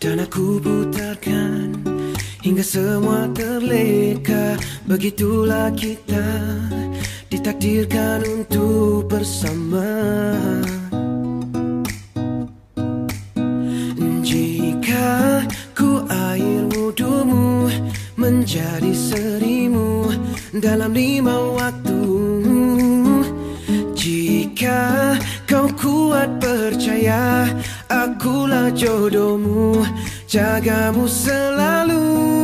Dan aku putarkan hingga semua terleka. Begitulah kita ditakdirkan untuk bersama. Jika ku air wudumu menjadi serimu dalam 5 waktu. Jika kau kuat percaya, akulah jodohmu, jagamu selalu.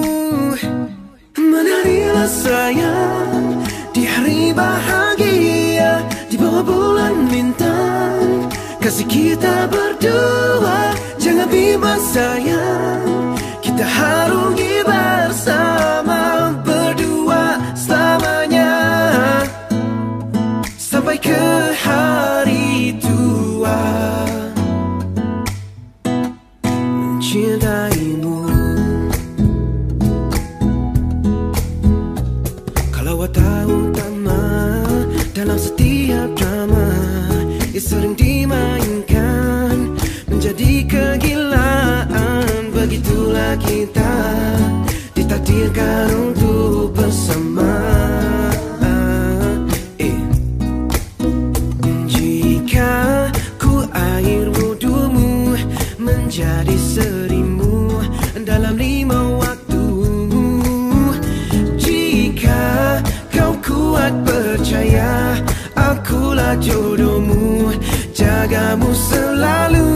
Menarilah sayang di hari bahagia, di bawah bulan bintang, kasih kita berdua. Jangan bimbang sayang, kita harungi bersama, berdua selamanya, sampai ke hari tua. Mencintaimu, kalau watak utama dalam setiap drama yang sering dimainkan menjadi kegilaan. Begitulah kita ditakdirkan untuk bersama. Jika ku air wudumu menjadi serimu dalam 5 waktu. Jika kau kuat percaya, akulah jodohmu, jagamu selalu.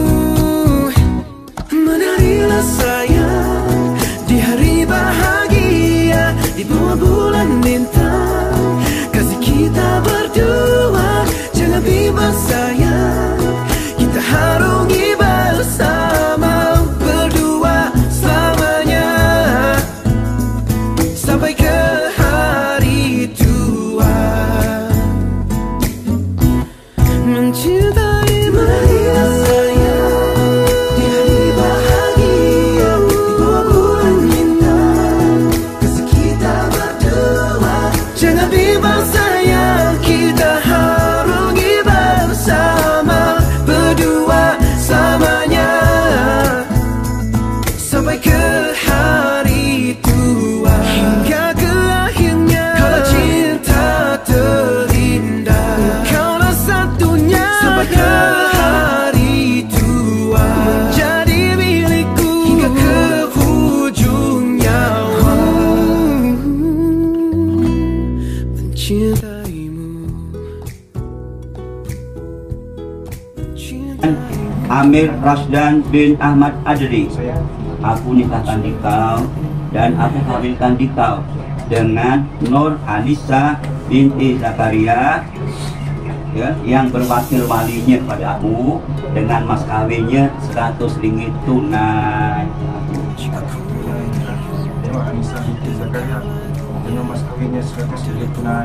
Menarilah sayang di hari bahagia, di bawah bulan bintang, kasih kita berdua. Jangan bimbang sayang, kita harungi bersama, berdua selamanya, sampai ke hari tua. Mencintai, menarilah sayang di hari bahagia, di bawah bulan bintang, kasih kita berdua. Jangan bimbang sayang, kita harungi bersama, berdua selamanya, sampai ke hari tua. Hingga ke akhirnya, kalau cinta terindah, kaulah satunya, sampai ke hari tua, menjadi milikku hingga ke ujung nyawa. Mencintaimu, mencintaimu. Amir Rasdan bin Ahmad Adri, aku nikahkan dikau dan aku kawinkan dikau dengan Nur Alisa binti Zakaria, ya, yang berwakil walinya pada aku, dengan mas kawinnya 100 ringgit tunai. Nur Alisa binti Zakaria dengan mas kawinnya 100 ringgit tunai.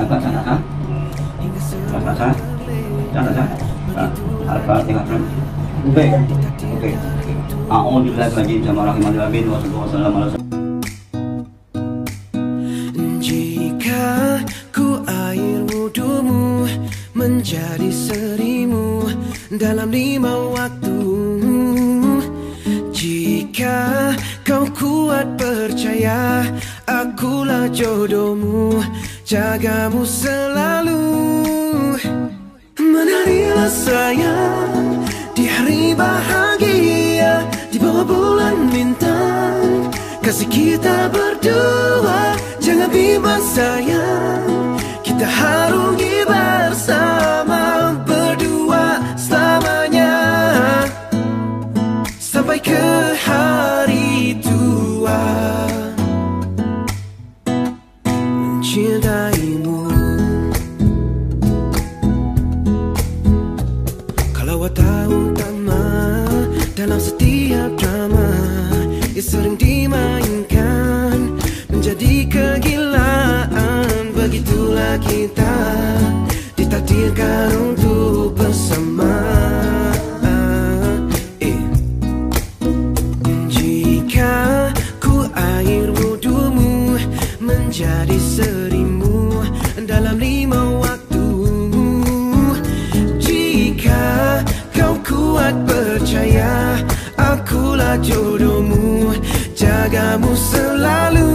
Al-Fatihah. Oke. A'udzubillahi minasyaitonir rajim. Jika ku air wudumu menjadi serimu dalam 5 waktu. Jika kau kuat percaya, akulah jodohmu, jagamu selalu. Menarilah sayang di hari bahagia, di bawah bulan bintang, kasih kita berdua. Jangan bimbang sayang, kita harungi bersama, berdua selamanya, sampai ke hari tua. Mencintaimu, kalau watak utama dalam setiap drama yang sering dimainkan menjadi kegilaan. Begitulah kita ditakdirkan untuk bersama. Jika ku air wudumu menjadi serimu dalam 5 waktu. Jika kau kuat percaya, akulah akulah jodohmu, jagamu selalu.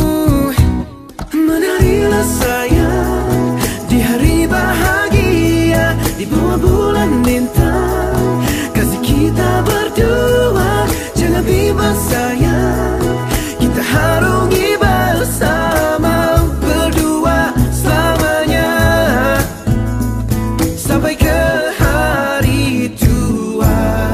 Menarilah sayang di hari bahagia, di bawah bulan bintang, kasih kita berdua. Jangan bimbang sayang, kita harungi bersama, berdua selamanya, sampai ke hari tua.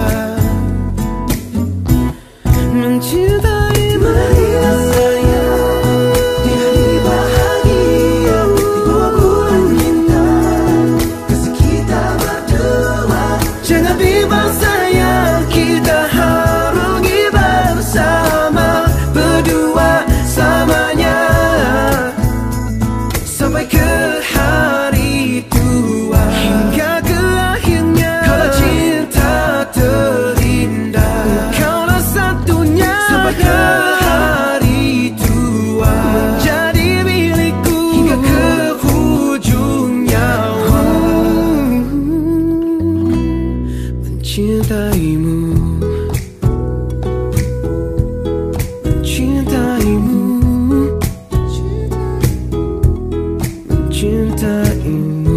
Mencintaimu sayang di hari bahagia, di bawah bulan bintang, kasih kita berdua. Jangan bimbang sayang, kita harungi bersama, berdua selamanya, sampai ke hari tua. Hingga ke akhirnya, kalau cinta terindah, kaulah satunya, sampai ke hari tua, menjadi milikku hingga ke hujung nyawa. Mencintaimu, mencintaimu, mencintaimu.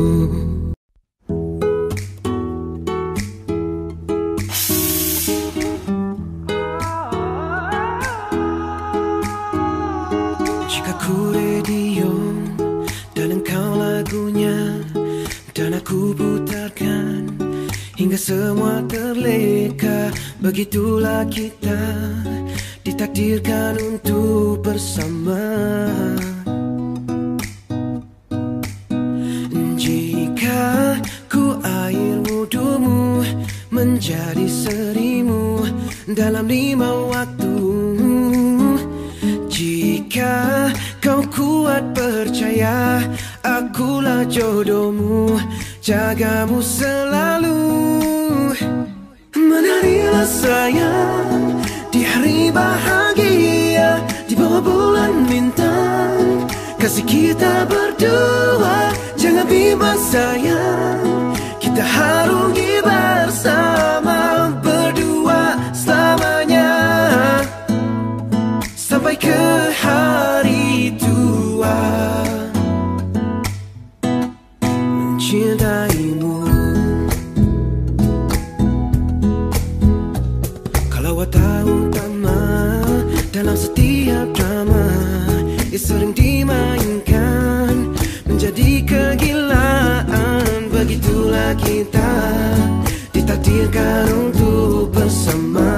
Jika ku radio dan engkau lagunya, dan aku putarkan hingga semua terleka, begitulah kita ditakdirkan untuk bersama. Jika ku air wudumu, menjadi serimu dalam 5 waktu. Jika kau kuat percaya, akulah jodohmu, jagamu selalu. Menarilah sayang di hari bahagia, di bawah bulan bintang, kasih kita berdua. Jangan bimbang sayang, kita harungi bersama, berdua selamanya, sampai ke hari tua. Mencintaimu, kalau tahu utama dalam setiap drama yang sering dimainkan, menjadi kegilaan. Begitulah kita ditakdirkan untuk bersama.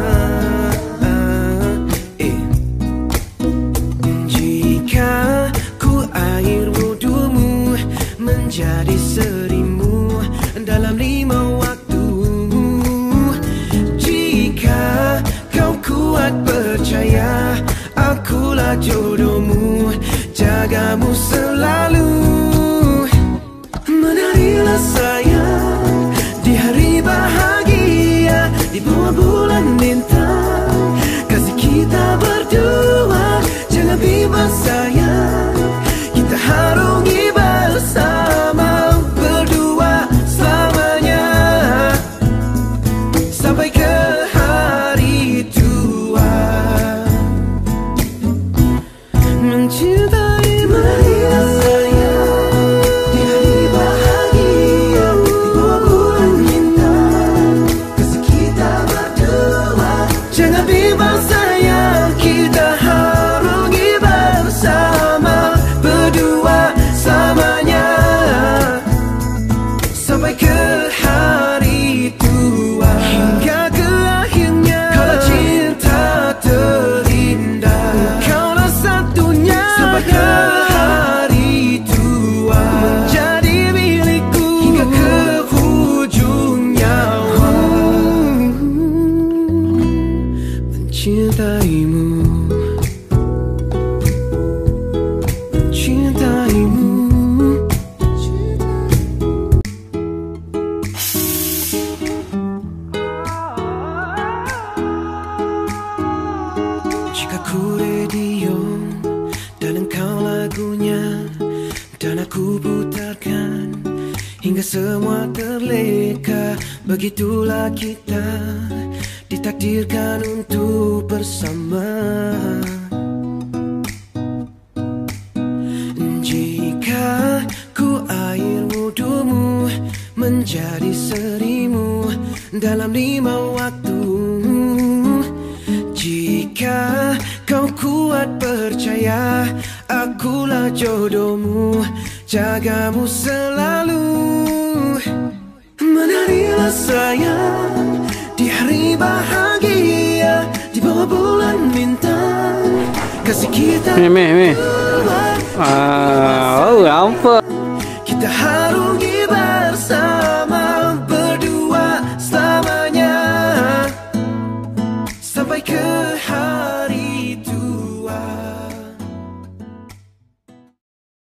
Jika ku air wudumu, menjadi serimu dalam 5 waktu. Jika kau kuat percaya, akulah jodohmu, jagamu selalu. Menarilah sayang di hari bahagia, di bawah bulan bintang, kasih kita berdua. Jangan bimbang sayang, kita harungi bersama, berdua selamanya, sampai ke hari tua. Mencintaimu sayang di hari bahagia, di bawah bulan bintang, kasih kita berdua. Jangan bimbang sayang, kita harungi bersama, berdua selamanya, sampai ke hari tua. Hingga ke akhirnya, kalau cinta terindah, kaulah satunya, sampai ke hari tua, menjadi milikku hingga ke hujung nyawa. Mencintaimu, mencintaimu. Jika ku radio dan engkau lagunya, dan aku putarkan hingga semua terleka, begitulah kita ditakdirkan ditakdirkan untuk bersama. Jika ku air wudumu menjadi serimu dalam 5 waktu, jika kau kuat percaya akulah jodohmu, jagamu selalu. Menarilah sayang di hari bahagia, di bawah bulan bintang, kasih kita Mi. Apa? kita harus